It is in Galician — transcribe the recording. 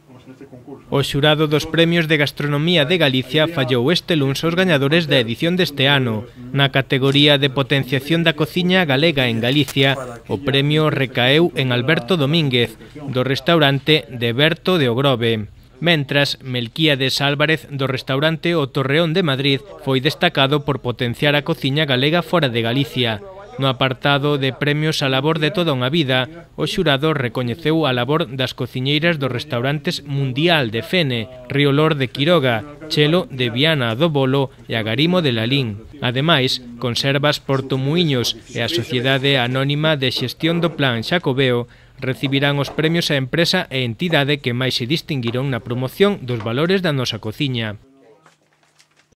O xurado dos Premios de Gastronomía de Galicia fallou este luns aos gañadores da edición deste ano. Na categoría de potenciación da cociña galega en Galicia, o premio recaeu en Alberto Domínguez, do restaurante de Berto de Ogrove. Mentras, Melquíades Álvarez, do restaurante O Torreón de Madrid, foi destacado por potenciar a cociña galega fora de Galicia. No apartado de premios á labor de toda unha vida, o xurado recoñeceu a labor das cociñeiras dos restaurantes Mundial de Fene, Riolor de Quiroga, Chelo de Viana do Bolo e Agarimo de Lalín. Ademais, Conservas Porto Muíños e a Sociedade Anónima de Xestión do Plan Xacobeo recibirán os premios á empresa e entidade que máis se distinguiron na promoción dos valores da nosa cociña.